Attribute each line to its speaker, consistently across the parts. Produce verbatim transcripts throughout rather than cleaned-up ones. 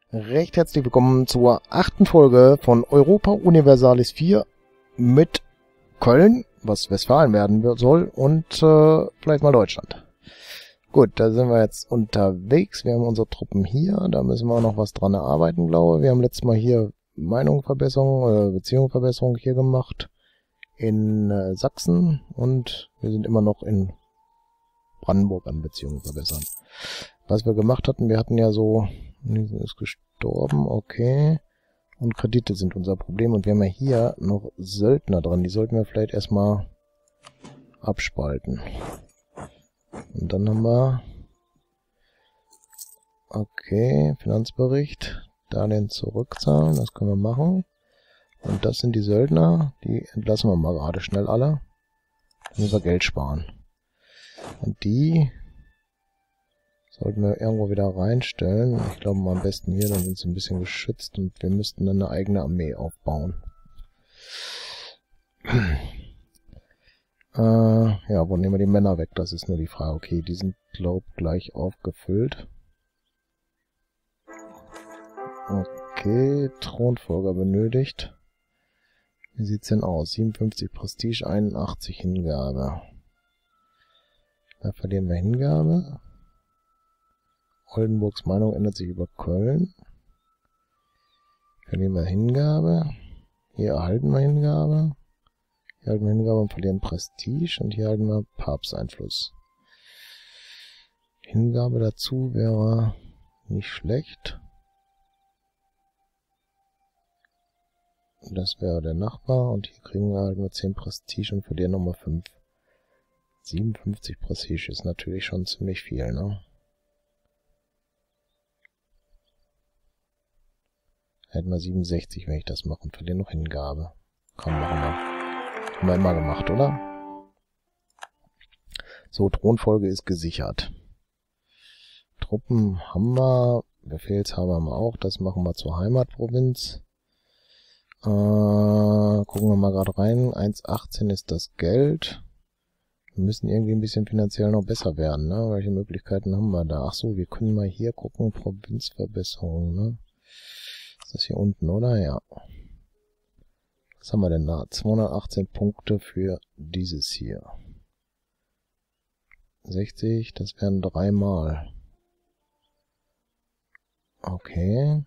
Speaker 1: Recht herzlich willkommen zur achten Folge von Europa Universalis vier mit Köln, was Westfalen werden soll, und äh, vielleicht mal Deutschland. Gut, da sind wir jetzt unterwegs. Wir haben unsere Truppen hier. Da müssen wir noch was dran erarbeiten, glaube ich. Wir haben letztes Mal hier Meinungsverbesserung, äh, Beziehungsverbesserung hier gemacht in äh, Sachsen, und wir sind immer noch in Brandenburg an Beziehungen verbessern. Was wir gemacht hatten, wir hatten ja so, ist gestorben, okay, und Kredite sind unser Problem, und wir haben ja hier noch Söldner dran, die sollten wir vielleicht erstmal abspalten. Und dann haben wir, okay, Finanzbericht, Darlehen zurückzahlen, das können wir machen. Und das sind die Söldner, die entlassen wir mal gerade schnell alle, dann müssen wir Geld sparen. Und die sollten wir irgendwo wieder reinstellen. Ich glaube mal am besten hier, dann sind sie ein bisschen geschützt, und wir müssten dann eine eigene Armee aufbauen. äh, ja, wo nehmen wir die Männer weg? Das ist nur die Frage. Okay, die sind, glaube ich, gleich aufgefüllt. Okay, Thronfolger benötigt. Wie sieht's denn aus? siebenundfünfzig Prestige, einundachtzig Hingabe. Da verlieren wir Hingabe. Oldenburgs Meinung ändert sich über Köln. Verlieren wir Hingabe. Hier erhalten wir Hingabe. Hier erhalten wir Hingabe und verlieren Prestige. Und hier erhalten wir Papsteinfluss. Hingabe dazu wäre nicht schlecht. Das wäre der Nachbar. Und hier kriegen wir halt nur zehn Prestige und verlieren nochmal fünf. siebenundfünfzig Prestige ist natürlich schon ziemlich viel, ne? Hätten wir siebenundsechzig, wenn ich das mache, und verlieren noch Hingabe. Komm, machen wir. Haben wir immer gemacht, oder? So, Thronfolge ist gesichert. Truppen haben wir. Befehlshaber haben wir auch. Das machen wir zur Heimatprovinz. Äh, gucken wir mal gerade rein. eins Komma achtzehn ist das Geld. Wir müssen irgendwie ein bisschen finanziell noch besser werden, ne? Welche Möglichkeiten haben wir da? Ach so, wir können mal hier gucken. Provinzverbesserung, ne? Ist das hier unten, oder? Ja. Was haben wir denn da? zweihundertachtzehn Punkte für dieses hier. sechzig, das wären dreimal. Okay.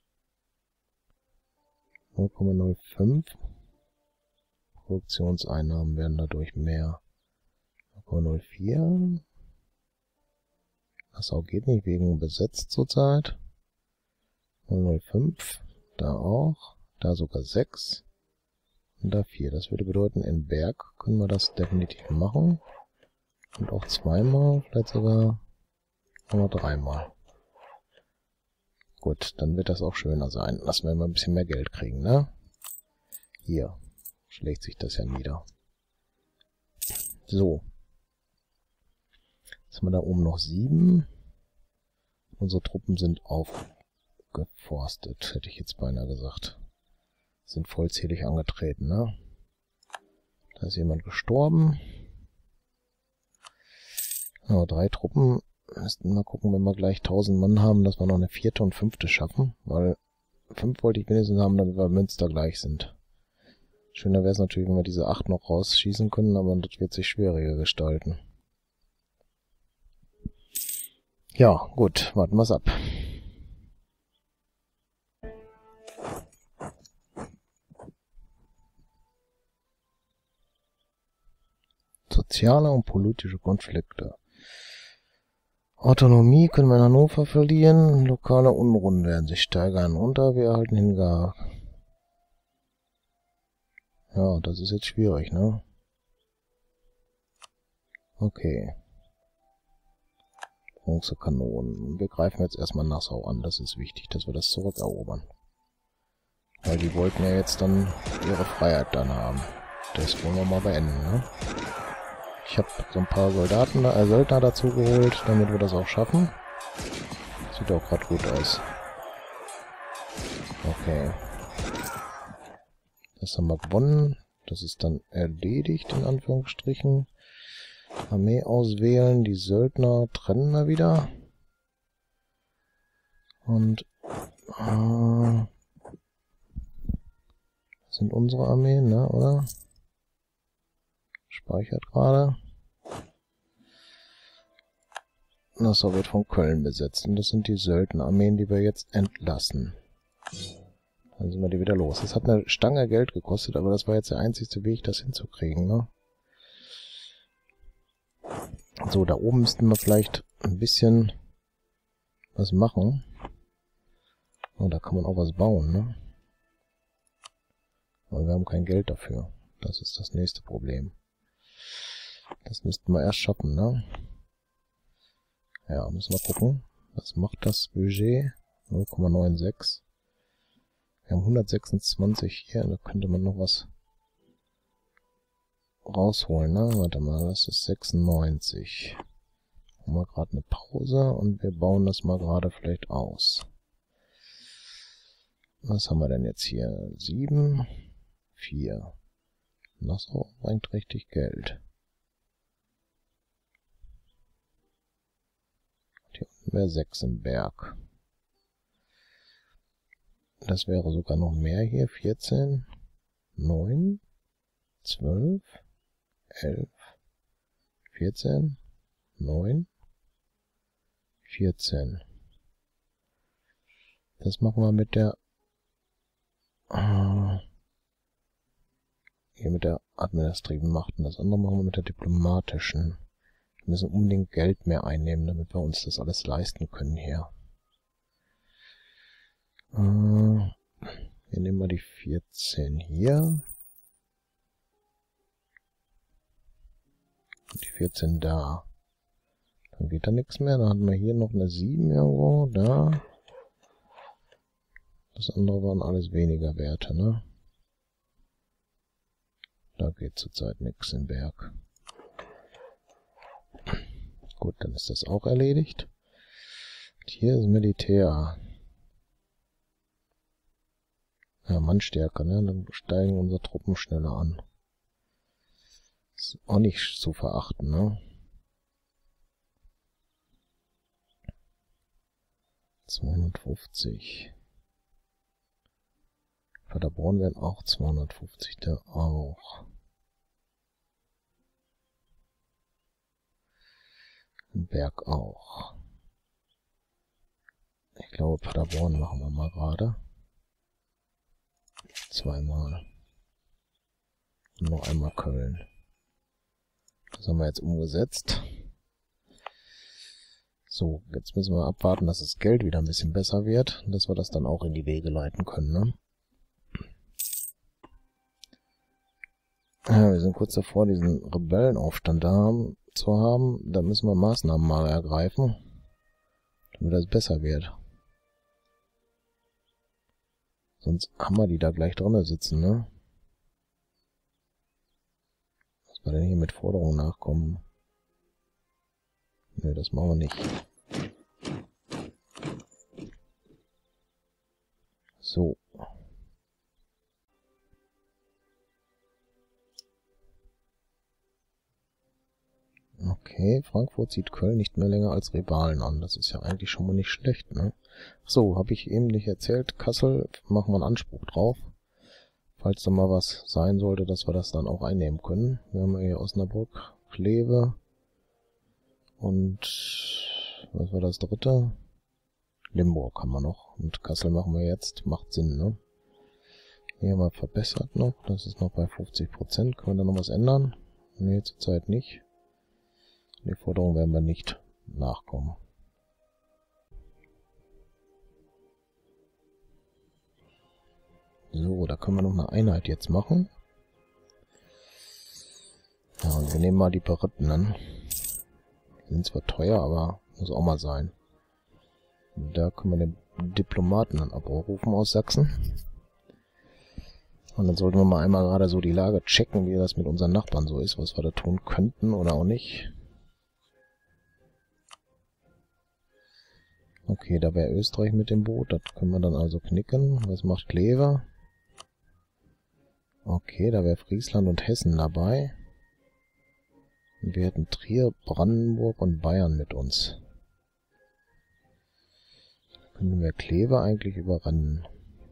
Speaker 1: null Komma null fünf. Produktionseinnahmen werden dadurch mehr. null Komma null vier. Das auch geht nicht, wegen besetzt zurzeit. null Komma null fünf. Da auch. Da sogar sechs. Und da vier. Das würde bedeuten, in Berg können wir das definitiv machen. Und auch zweimal, vielleicht sogar nochmal dreimal. Gut, dann wird das auch schöner sein. Lassen wir mal ein bisschen mehr Geld kriegen, ne? Hier schlägt sich das ja nieder. So. Jetzt haben wir da oben noch sieben. Unsere Truppen sind aufgeforstet, hätte ich jetzt beinahe gesagt. Sind vollzählig angetreten, ne? Da ist jemand gestorben. Ja, drei Truppen. Müssten mal gucken, wenn wir gleich tausend Mann haben, dass wir noch eine vierte und fünfte schaffen. Weil fünf wollte ich wenigstens haben, damit wir Münster gleich sind. Schöner wäre es natürlich, wenn wir diese acht noch rausschießen können, aber das wird sich schwieriger gestalten. Ja, gut, warten wir es ab. Soziale und politische Konflikte. Autonomie können wir in Hannover verlieren. Lokale Unruhen werden sich steigern. Und da wir erhalten Hingabe. Ja, das ist jetzt schwierig, ne? Okay. Bronzekanonen. Wir greifen jetzt erstmal Nassau an. Das ist wichtig, dass wir das zurückerobern. Weil die wollten ja jetzt dann ihre Freiheit dann haben. Das wollen wir mal beenden, ne? Ich habe so ein paar Soldaten, äh, Söldner dazu geholt, damit wir das auch schaffen. Sieht auch gerade gut aus. Okay. Das haben wir gewonnen. Das ist dann erledigt, in Anführungsstrichen. Armee auswählen. Die Söldner trennen wir wieder. Und Äh, das sind unsere Armeen, ne, oder? Speichert gerade. Nassau wird von Köln besetzt. Und das sind die Söldnerarmeen, die wir jetzt entlassen. Dann sind wir die wieder los. Das hat eine Stange Geld gekostet, aber das war jetzt der einzigste Weg, das hinzukriegen, ne? So, da oben müssten wir vielleicht ein bisschen was machen. Oh, da kann man auch was bauen, ne? Aber wir haben kein Geld dafür. Das ist das nächste Problem. Das müssten wir erst schaffen, ne? Ja, müssen wir gucken. Was macht das Budget? null Komma sechsundneunzig. Wir haben hundertsechsundzwanzig hier, da könnte man noch was rausholen, ne? Warte mal, das ist sechsundneunzig. Machen wir gerade eine Pause und wir bauen das mal gerade vielleicht aus. Was haben wir denn jetzt hier? sieben, vier. Nassau bringt richtig Geld. Hier unten wäre sechs im Berg. Das wäre sogar noch mehr hier. vierzehn, neun, zwölf, elf, vierzehn, neun, vierzehn. Das machen wir mit der äh, hier mit der administrativen Macht und das andere machen wir mit der diplomatischen. Wir müssen unbedingt Geld mehr einnehmen, damit wir uns das alles leisten können hier. Äh, hier nehmen wir die vierzehn hier. Und die vierzehn da. Dann geht da nichts mehr. Dann hatten wir hier noch eine sieben irgendwo. Da. Das andere waren alles weniger Werte, ne? Da geht zurzeit nichts im Berg. Gut, dann ist das auch erledigt. Und hier ist Militär. Ja, Mannstärke, ne? Dann steigen unsere Truppen schneller an. Ist auch nicht zu verachten, ne? zweihundertfünfzig. Paderborn werden auch zweihundertfünfzig, der auch. Berg auch. Ich glaube, Paderborn machen wir mal gerade. Zweimal. Und noch einmal Köln. Das haben wir jetzt umgesetzt. So, jetzt müssen wir abwarten, dass das Geld wieder ein bisschen besser wird. Und dass wir das dann auch in die Wege leiten können, ne? Ja, wir sind kurz davor, diesen Rebellenaufstand da haben, zu haben. Da müssen wir Maßnahmen mal ergreifen, damit das besser wird. Sonst haben wir die da gleich drinnen sitzen, ne? Dass wir denn hier mit Forderungen nachkommen. Ne, das machen wir nicht. So. Okay, Frankfurt sieht Köln nicht mehr länger als Rivalen an. Das ist ja eigentlich schon mal nicht schlecht, ne? So, habe ich eben nicht erzählt. Kassel, machen wir einen Anspruch drauf. Falls da mal was sein sollte, dass wir das dann auch einnehmen können. Wir haben hier Osnabrück, Kleve und was war das dritte? Limburg haben wir noch. Und Kassel machen wir jetzt. Macht Sinn, ne? Hier haben wir verbessert noch. Das ist noch bei fünfzig Prozent. Können wir da noch was ändern? Ne, zurzeit nicht. Die Forderung werden wir nicht nachkommen. So, da können wir noch eine Einheit jetzt machen. Ja, und wir nehmen mal die Berittenen. Die sind zwar teuer, aber muss auch mal sein. Da können wir den Diplomaten dann abrufen aus Sachsen. Und dann sollten wir mal einmal gerade so die Lage checken, wie das mit unseren Nachbarn so ist, was wir da tun könnten oder auch nicht. Okay, da wäre Österreich mit dem Boot. Das können wir dann also knicken. Was macht Kleve? Okay, da wäre Friesland und Hessen dabei. Und wir hätten Trier, Brandenburg und Bayern mit uns. Können wir Kleve eigentlich überrennen?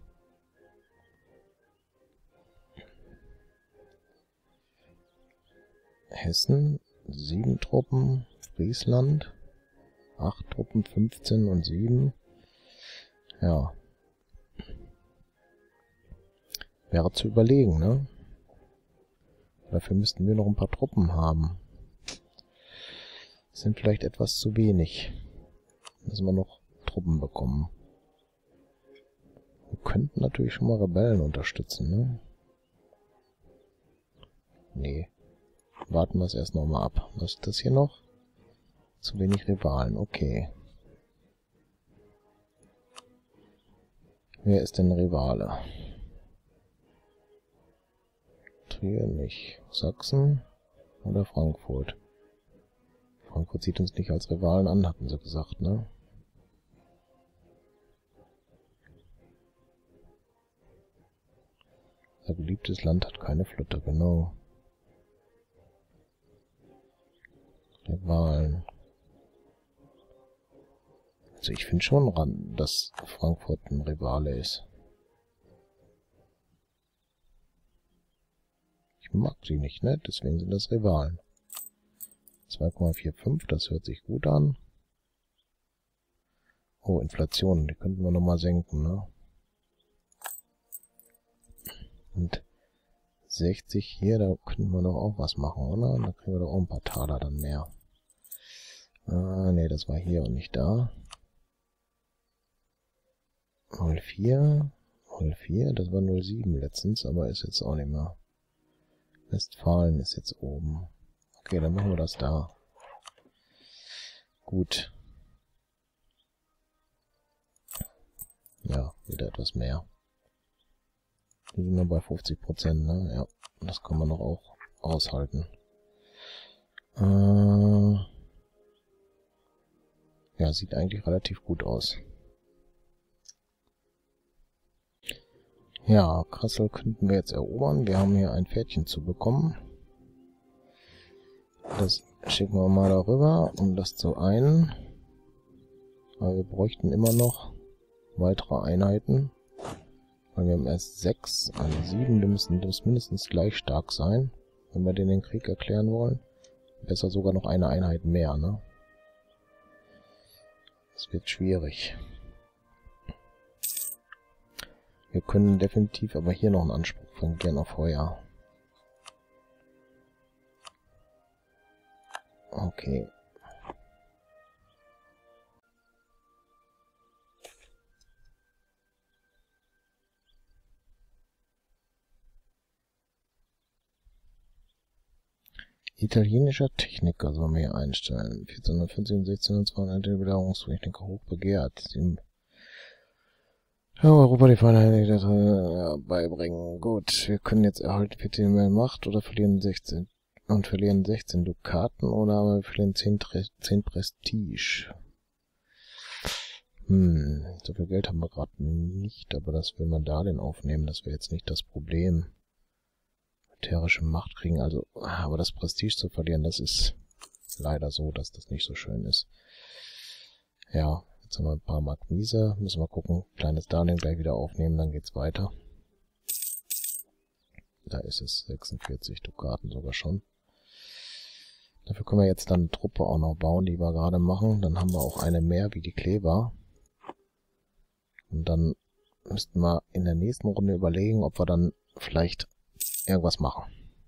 Speaker 1: Hessen, sieben Truppen. Friesland, acht Truppen, fünfzehn und sieben. Ja. Wäre zu überlegen, ne? Dafür müssten wir noch ein paar Truppen haben. Das sind vielleicht etwas zu wenig. Müssen wir noch Truppen bekommen. Wir könnten natürlich schon mal Rebellen unterstützen, ne? Nee. Warten wir es erst nochmal ab. Was ist das hier noch? Zu wenig Rivalen, okay. Wer ist denn Rivale? Trier nicht. Sachsen oder Frankfurt? Frankfurt sieht uns nicht als Rivalen an, hatten sie gesagt, ne? Ein geliebtes Land hat keine Flotte, genau. Rivalen. Also ich finde schon, dass Frankfurt ein Rivale ist. Ich mag sie nicht, ne? Deswegen sind das Rivalen. zwei Komma fünfundvierzig, das hört sich gut an. Oh, Inflation, die könnten wir nochmal senken, ne? Und sechzig hier, da könnten wir doch auch was machen, oder? Da kriegen wir doch auch ein paar Taler dann mehr. Ah, ne, das war hier und nicht da. null vier, null vier, das war null sieben letztens, aber ist jetzt auch nicht mehr. Westfalen ist jetzt oben. Okay, dann machen wir das da. Gut. Ja, wieder etwas mehr. Die sind nur bei fünfzig Prozent, ne? Ja, das kann man doch auch aushalten. Äh ja, sieht eigentlich relativ gut aus. Ja, Kassel könnten wir jetzt erobern. Wir haben hier ein Pferdchen zu bekommen. Das schicken wir mal darüber, um das zu einen. Aber wir bräuchten immer noch weitere Einheiten. Weil wir haben erst sechs, also sieben, die müssen das mindestens gleich stark sein, wenn wir denen den Krieg erklären wollen. Besser sogar noch eine Einheit mehr, ne? Das wird schwierig. Wir können definitiv aber hier noch einen Anspruch fungieren auf Feuer. Okay. Italienischer Techniker sollen wir hier einstellen. vierzehnhundertvierzig und sechzehnhundertzweiundneunzig Belagerungstechniker hoch begehrt. Sie ja, Europa die Feinheit ja, beibringen. Gut, wir können jetzt erhalten vierzehn mehr Macht oder verlieren sechzehn und verlieren sechzehn Dukaten oder aber wir verlieren zehn, zehn Prestige. Hm, so viel Geld haben wir gerade nicht, aber das will man Darlehen aufnehmen, das wäre jetzt nicht das Problem. Militärische Macht kriegen, also, aber das Prestige zu verlieren, das ist leider so, dass das nicht so schön ist. Ja, jetzt haben wir ein paar Mark Miese, müssen wir gucken, kleines Darlehen gleich wieder aufnehmen, dann geht's weiter. Da ist es, sechsundvierzig Dukaten sogar schon. Dafür können wir jetzt dann eine Truppe auch noch bauen, die wir gerade machen. Dann haben wir auch eine mehr wie die Kleber. Und dann müssten wir in der nächsten Runde überlegen, ob wir dann vielleicht irgendwas machen.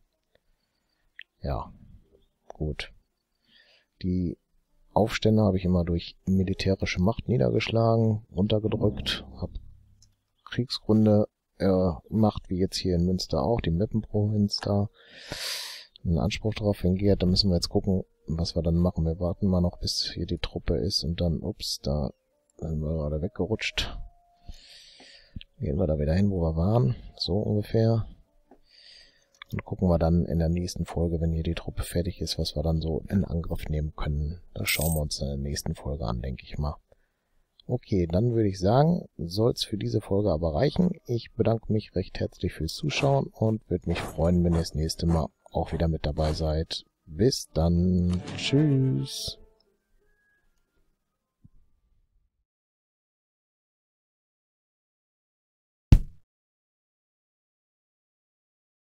Speaker 1: Ja, gut. Die Aufstände habe ich immer durch militärische Macht niedergeschlagen, runtergedrückt, habe Kriegsgründe äh, Macht, wie jetzt hier in Münster auch, die Meppenprovinz da, einen Anspruch darauf fingiert. Da müssen wir jetzt gucken, was wir dann machen. Wir warten mal noch, bis hier die Truppe ist und dann, ups, da sind wir gerade weggerutscht. Gehen wir da wieder hin, wo wir waren, so ungefähr. Und gucken wir dann in der nächsten Folge, wenn hier die Truppe fertig ist, was wir dann so in Angriff nehmen können. Das schauen wir uns dann in der nächsten Folge an, denke ich mal. Okay, dann würde ich sagen, soll es für diese Folge aber reichen. Ich bedanke mich recht herzlich fürs Zuschauen und würde mich freuen, wenn ihr das nächste Mal auch wieder mit dabei seid. Bis dann. Tschüss.